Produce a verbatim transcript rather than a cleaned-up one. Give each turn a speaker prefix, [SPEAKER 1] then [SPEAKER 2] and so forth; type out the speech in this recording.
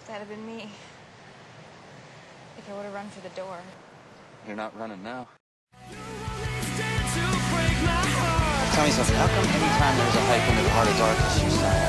[SPEAKER 1] That'd have been me. If I would have run for the door.
[SPEAKER 2] You're not running now.
[SPEAKER 3] Tell me something, how come anytime there's a hike into the heart of darkness you stop?